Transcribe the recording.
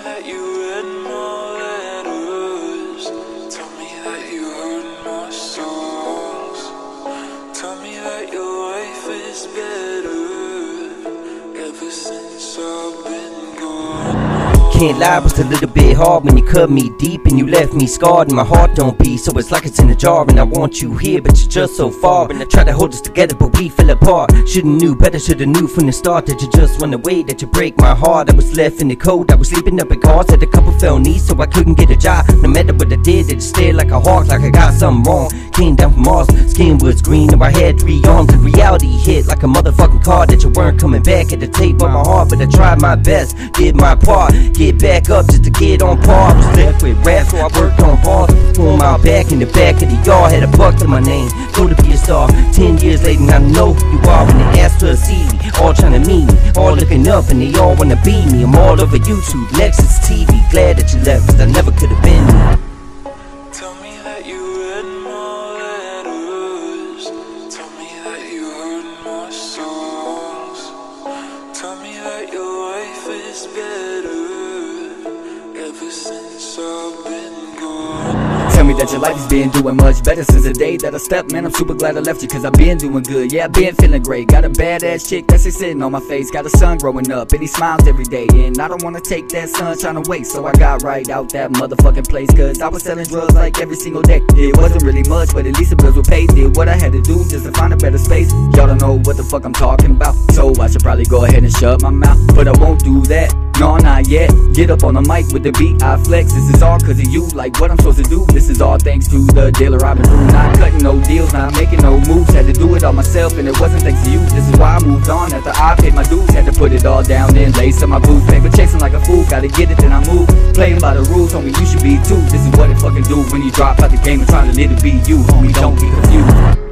that you read my letters. Tell me that you heard my songs. Tell me that your life is better ever since I've been gone. Can't lie, it was a little bit hard when you cut me deep and you left me scarred and my heart don't beat, so it's like it's in a jar and I want you here but you're just so far. And I try to hold us together but we fell apart. Should've knew better, should've knew from the start that you just run away, that you break my heart. I was left in the cold, I was sleeping up in cars, had a couple felonies so I couldn't get a job. No matter what I did, it just stared like a hawk, like I got something wrong. Came down from Mars, skin was green and I had 3 arms, and reality hit like a motherfucking car that you weren't coming back. At the tape of my heart, but I tried my best, did my part, get back up just to get on par. I was left with rap, so I worked on bars. Pulled my back in the back of the yard, had a buck to my name, go to be a star. 10 years later, and I know who you are when they ask to see me. All trying to meet me, all looking up, and they all wanna be me. I'm all over YouTube, Nexus TV. Glad that you left, cause I never could have been me. Tell me that you read my letters. Tell me that you heard my songs. Tell me that your life is better ever since I've been gone. Tell me that your life has been doing much better since the day that I stepped. Man, I'm super glad I left you, cause I've been doing good. Yeah, I've been feeling great. Got a badass chick that's sitting on my face. Got a son growing up and he smiles every day, and I don't wanna take that sunshine away. So I got right out that motherfucking place, cause I was selling drugs like every single day. It wasn't really much, but at least the bills were paid. Did what I had to do just to find a better space. Y'all don't know what the fuck I'm talking about, so I should probably go ahead and shut my mouth. But I won't do that, no, not yet. Get up on the mic with the beat, I flex. This is all cause of you, like what I'm supposed to do. This is all thanks to the dealer I've been through. Not cutting no deals, not making no moves. Had to do it all myself and it wasn't thanks to you. This is why I moved on after I paid my dues. Had to put it all down and lace up my boots. Paper chasing like a fool, gotta get it then I move. Playing by the rules, homie, you should be too. This is what it fucking do when you drop out the game and try to let it be you. Homie, don't be confused.